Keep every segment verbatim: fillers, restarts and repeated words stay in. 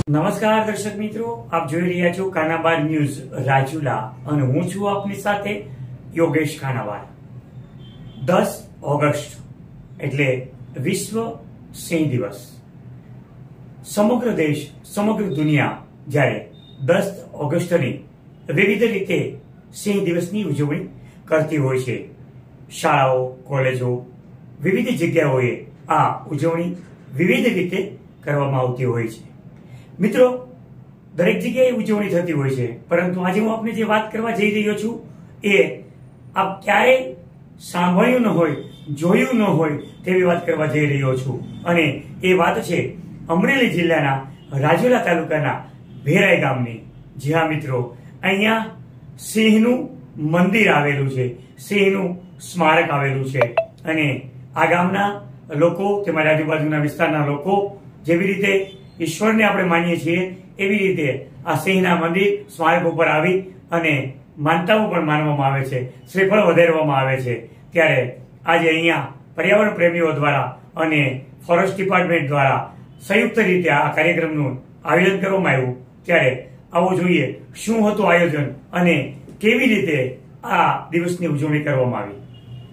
નમસ્કાર દર્શક મિત્રો, આપ જોઈ રહ્યા છો કાનાબાર ન્યૂઝ રાજુલા અને હું છું આપની સાથે યોગેશ કાનાબાર। દસ ઓગસ્ટ એટલે વિશ્વ સિંહ દિવસ। સમગ્ર દેશ, સમગ્ર દુનિયા જ્યારે દસ ઓગસ્ટની વિવિધ રીતે સિંહ દિવસની ઉજવણી કરતી હોય છે। શાળાઓ, કોલેજો, વિવિધ જગ્યાઓએ આ ઉજવણી વિવિધ રીતે કરવામાં આવતી હોય છે। મિત્રો, દરેક જગ્યાએ ઉજવણી થતી હોય છે, પરંતુ આજે હું આપને જે વાત કરવા જઈ રહ્યો છું એ આપ ક્યારેય સાંભળ્યું ન હોય, જોયું ન હોય તેવી વાત કરવા જઈ રહ્યો છું। અને એ વાત છે અમરેલી જિલ્લાના રાજુલા તાલુકાના ભેરાઈ ગામની। જી હા મિત્રો, અહીંયા સિંહનું મંદિર આવેલું છે, સિંહનું સ્મારક આવેલું છે અને આ ગામના લોકો તેમજ આજુબાજુના વિસ્તારના લોકો જેવી રીતે ઈશ્વરને આપણે માનીએ છીએ એવી રીતે આ સિંહના મંદિર સ્મારક ઉપર આવી અને માનતાઓ પણ માનવામાં આવે છે, શ્રીફળ વધારવામાં આવે છે। ત્યારે આજે અહીંયા પર્યાવરણ પ્રેમીઓ દ્વારા અને ફોરેસ્ટ ડિપાર્ટમેન્ટ દ્વારા સંયુક્ત રીતે આ કાર્યક્રમનું આયોજન કરવામાં આવ્યું। ત્યારે આવો જોઈએ શું હતું આયોજન અને કેવી રીતે આ દિવસની ઉજવણી કરવામાં આવી।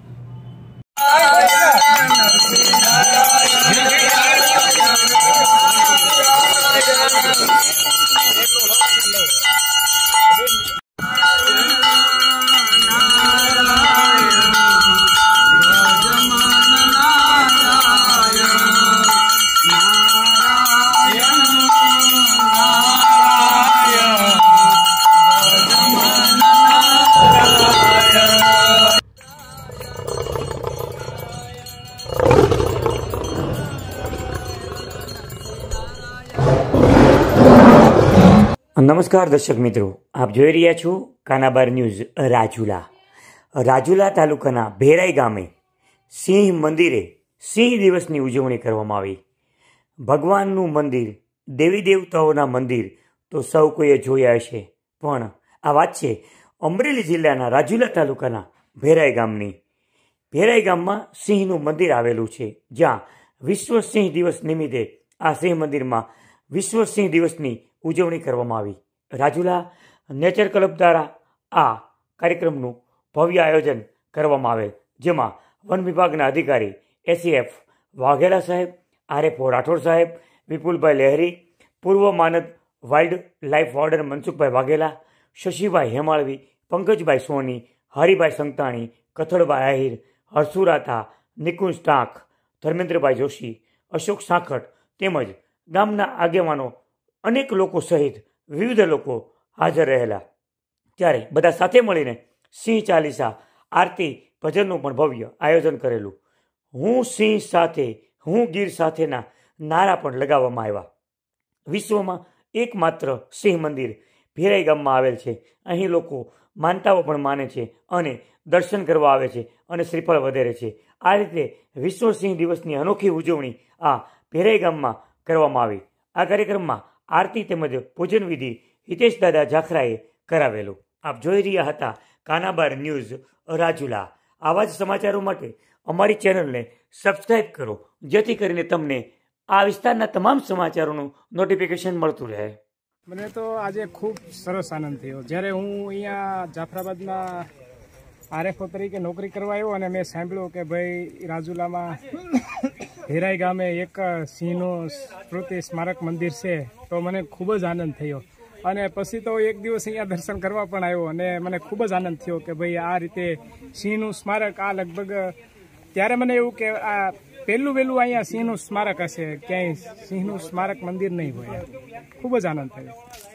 નમસ્કાર દર્શક મિત્રો, આપ જોઈ રહ્યા છો કાનાબાર ન્યૂઝ રાજુલા। રાજુલા તાલુકાના ભેરાઈ ગામે સિંહ મંદિરે સિંહ દિવસની ઉજવણી કરવામાં આવી। ભગવાનનું મંદિર, દેવી દેવતાઓના મંદિર તો સૌ કોઈએ જોયા હશે, પણ આ વાત છે અમરેલી જિલ્લાના રાજુલા તાલુકાના ભેરાઈ ગામની। ભેરાઈ ગામમાં સિંહનું મંદિર આવેલું છે, જ્યાં વિશ્વ સિંહ દિવસ નિમિત્તે આ સિંહ મંદિરમાં વિશ્વ સિંહ દિવસની ઉજવણી કરવામાં આવી। રાજુલા નેચર ક્લબ દ્વારા આ કાર્યક્રમનું ભવ્ય આયોજન કરવામાં આવેલ, જેમાં વન વિભાગના અધિકારી એસીએફ વાઘેલા સાહેબ, આરએફઓ રાઠોડ સાહેબ, વિપુલભાઈ લહેરી, પૂર્વ માનદ wild life warden Mansukhbhai Vaghela, Shashibhai Hemalvi, Pankajbhai Soni, Haribhai Santani, Kathalbhai Ahir, Harsurata, Nikunj Tank, Dharmendrabhai Joshi, Ashok Sankhat તેમજ ગામના આગેવાનો અનેક લોકો સહિત વિવિધ લોકો હાજર રહેલા। ત્યારે બધા સાથે મળીને સિંહ ચાલીસા, આરતી, ભજનનું પણ ભવ્ય આયોજન કરેલું। હું સિંહ સાથે, હું ગીર સાથેના નારા પણ લગાવવામાં આવ્યા। વિશ્વમાં એકમાત્ર સિંહ મંદિર ભેરાઈ ગામમાં આવેલ છે। અહીં લોકો માનતાઓ પણ માને છે અને દર્શન કરવા આવે છે અને શ્રીફળ વધેરે છે। આ રીતે વિશ્વ સિંહ દિવસની અનોખી ઉજવણી આ ભેરાઈ ગામમાં કરવામાં આવી। આ કાર્યક્રમમાં આરતી તેમજ પૂજન વિધિ હિતેશ દાદા જાખરાએ કરાવેલું। આપ જોઈ રહ્યા હતા કાનાબાર ન્યૂઝ રાજુલા। આવા જ સમાચારો માટે અમારી ચેનલને સબસ્ક્રાઇબ કરો, જેથી કરીને તમને આ વિસ્તારના તમામ સમાચારોનું નોટિફિકેશન મળતું રહે। મને તો આજે ખૂબ સરસ આનંદ થયો જ્યારે હું અહીંયા જાફરાબાદમાં આરએફઓ તરીકે નોકરી કરવા આવ્યો અને મેં સાંભળ્યું કે ભાઈ રાજુલામાં ભેરાઈ ગામે એક સિંહનું સ્મૃતિ સ્મારક મંદિર છે, તો મને ખૂબ જ આનંદ થયો। અને પછી તો એક દિવસ અહીંયા દર્શન કરવા પણ આવ્યો અને મને ખૂબ જ આનંદ થયો કે ભાઈ આ રીતે સિંહનું સ્મારક, આ લગભગ ત્યારે મને એવું કે આ પહેલું વહેલું અહીંયા સિંહનું સ્મારક હશે, ક્યાંય સિંહનું સ્મારક મંદિર નહીં હોય। ખૂબ જ આનંદ થયો।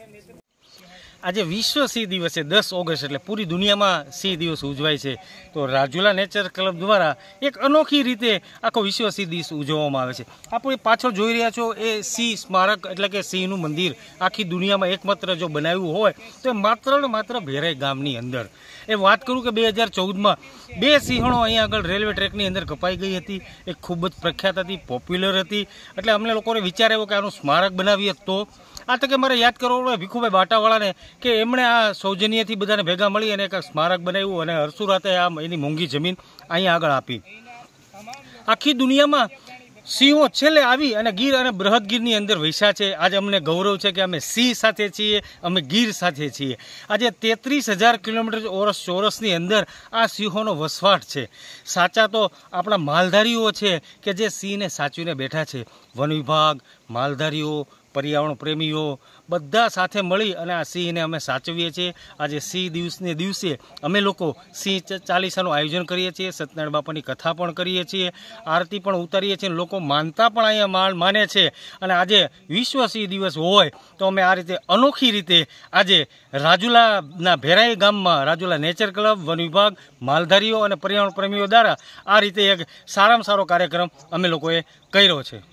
આજે વિશ્વ સિંહ દિવસ છે, દસ ઓગસ્ટ એટલે પૂરી દુનિયામાં સિંહ દિવસ ઉજવાય છે। તો રાજુલા નેચર ક્લબ દ્વારા એક અનોખી રીતે આખો વિશ્વ સિંહ દિવસ ઉજવવામાં આવે છે। આપણે પાછળ જોઈ રહ્યા છો એ સિંહ સ્મારક એટલે કે સિંહનું મંદિર આખી દુનિયામાં એકમાત્ર જો બનાવ્યું હોય તો એ માત્ર ને માત્ર ભેરાઈ ગામની અંદર। એ વાત કરું કે બે હજાર ચૌદમાં બે સિંહણો અહીંયા આગળ રેલવે ટ્રેકની અંદર કપાઈ ગઈ હતી। એ ખૂબ જ પ્રખ્યાત હતી, પોપ્યુલર હતી, એટલે અમને લોકોને વિચાર આવ્યો કે આનું સ્મારક બનાવીએ। તો આ તકે મારે યાદ કરવો પડે ભીખુભાઈ બાટાવાળાને કે એમણે આ સૌજન્યથી બધાને ભેગા મળી અને એક સ્મારક બનાવ્યું અને હરસુરાતે આ એની મોંઘી જમીન અહીંયા આગળ આપી। આખી દુનિયામાં સિંહો છેલ્લે આવી અને ગીર અને બૃહદ ગીરની અંદર વસ્યા છે. આજે અમને ગૌરવ છે કે અમે સિંહ સાથે છીએ, અમે ગીર સાથે છીએ. આજે તેત્રીસ હજાર કિલોમીટર ઓરસ ચોરસની અંદર આ સિંહોનો વસવાટ છે. સાચા તો આપણા માલધારીઓ છે કે જે સિંહને સાચવીને બેઠા છે. વન વિભાગ, માલધારીઓ, પર્યાવરણ પ્રેમીઓ બધા સાથે મળી અને આ સિંહને અમે સાચવીએ છીએ. આજે સિંહ દિવસને દિવસે અમે લોકો સિંહ ચાલીસાનું આયોજન કરીએ છીએ, સત્યનારાયણ બાપાની કથા પણ કરીએ છીએ, આરતી પણ ઉતારીએ છીએ. લોકો માનતા પણ અહીંયા માને છે. અને આજે વિશ્વ સિંહ દિવસ હોય તો અમે આ રીતે અનોખી રીતે આજે રાજુલાના ભેરાઈ ગામમાં રાજુલા નેચર ક્લબ, વન વિભાગ, માલધારીઓ અને પર્યાવરણ પ્રેમીઓ દ્વારા આ રીતે એક સારામાં સારો કાર્યક્રમ અમે લોકોએ કર્યો છે.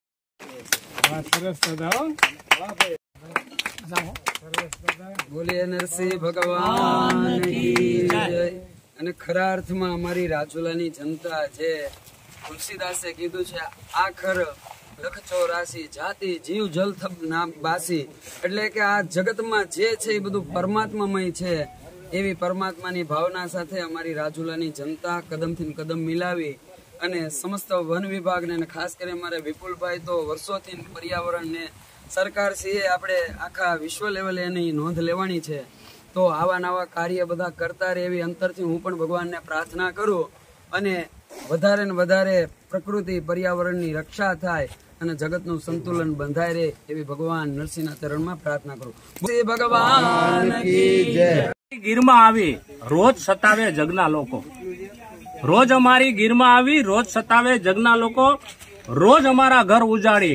બોલીએ નરસિંહ ભગવાન કી જય. અને ખરા અર્થમાં અમારી રાજુલાની જનતા જે તુલસીદાસે કીધું છે, આખર લખ ચોરાસી જાતિ જીવ જલ થબ નામ બાસી, એટલે કે આ જગતમાં જે છે એ બધું પરમાત્મામય છે. એવી પરમાત્માની ભાવના સાથે અમારી રાજુલાની જનતા કદમથી કદમ મિલાવી અને સમસ્ત વન વિભાગને અને ખાસ કરીને અમારે વિપુલભાઈ તો વર્ષોથી પર્યાવરણને સરકાર શ્રીએ આપણે આખા વિશ્વ લેવલે એની નોંધ લેવાની છે. તો આવા નવા કાર્ય બધા કરતા રહે એવી અંતરથી હું પણ ભગવાનને પ્રાર્થના કરું અને વધારે ને વધારે પ્રકૃતિ પર્યાવરણની રક્ષા થાય અને જગતનું સંતુલન બંધાય રહે એવી ભગવાન નરસિંહના ચરણમાં પ્રાર્થના કરું. શ્રી ભગવાન કી જય. ગીરમાં આવી રોજ સતાવે જગના લોકો, રોજ અમારી ગીરમાં આવી રોજ સતાવે જગના લોકો, રોજ અમારા ઘર ઉજાડી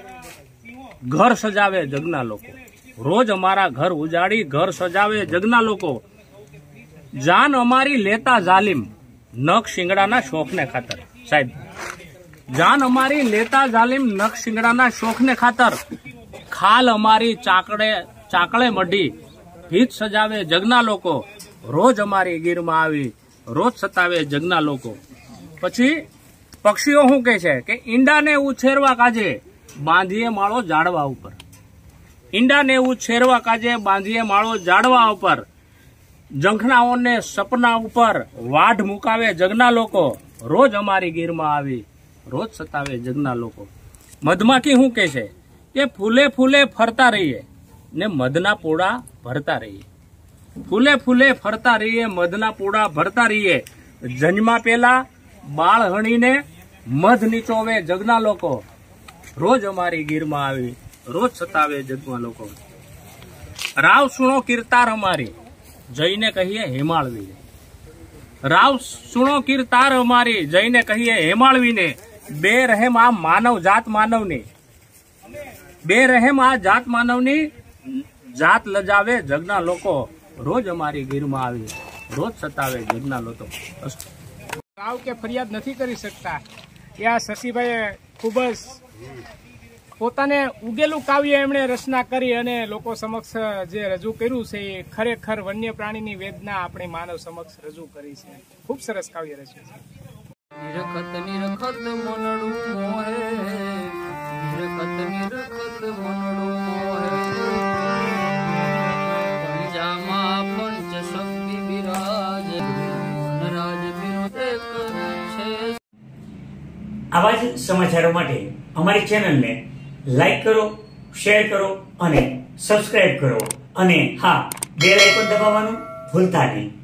ઘર સજાવે જગના લોકો, રોજ અમારા ઘર ઉજાડી ઘર સજાવે જગના લોકો. જાન અમારી લેતા જાલિમ નખ શિંગડાના શોખને ખાતર. સાહેબ, જાન અમારી લેતા જાલિમ નખ શિંગડાના શોખને ખાતર, ખાલ અમારી ચાકડે ચાકળે મઢી ભીત સજાવે જગના લોકો, રોજ અમારી ગીરમાં આવી રોજ સતાવે જગના લોકો. પછી પક્ષીઓ શું કહે છે કે ઈંડાને ઉછેરવા કાજે બાંધીએ માળો ઝાડવા ઉપર, ઈંડાને ઉછેરવા કાજે બાંધીએ માળો ઝાડવા ઉપર, ઝંખનાઓને સપના ઉપર વાઢ મુકાવે જગના લોકો, રોજ અમારી ગીરમાં આવી રોજ સતાવે જગના લોકો. મધમાખી શું કહે છે કે ફૂલે ફૂલે ફરતા રહીએ ને મધના પોળા ભરતા રહીએ, ફૂલે ફૂલે ફરતા રહીએ મધના પોળા ભરતા રહીએ. જન્મા પેલા બાળ હણીને મધ નીચોવે જગના લોકો, રોજ અમારી ગીરમાં આવી રોજ સતાવે જગના લોકો. રાવ સુણો કીર્તાર અમારી જઈને કહીએ હેમાળવીને, રાવ સુણો કીર્તાર અમારી જઈને કહીએ હેમાળવીને. બે રહેમ આ માનવ જાત માનવની, બે રહેમ આ જાત માનવની, જાત લજાવે જગના લોકો, રોજ અમારી ગીરમાં આવી રોજ સતાવે જગના લોકો. રાવ કે ફરિયાદ નથી કરી શકતા. ત્યાં શશીભાઈએ ખૂબ જ પોતાને ઉગેલું કાવ્ય એમણે રચના કરી અને લોકો સમક્ષ જે રજૂ કર્યું છે એ ખરેખર વન્ય પ્રાણીની વેદના આપણે માનવ સમક્ષ રજૂ કરી છે. ખૂબ સરસ કાવ્ય રચ્યું છે. નિરખત નિરખત મનડું મોહે, નિરખત નિરખત મનડું મોહે, પંજામાં પંચ શક્તિ બિરાજ, રાજ વિરુદ્ધ એક છે. આવા જ સમાચારો માટે અમારી ચેનલને લાઈક કરો, શેર કરો અને સબસ્ક્રાઇબ કરો. અને હા, બેલ આઇકોન દબાવવાનું ભૂલતા નહીં.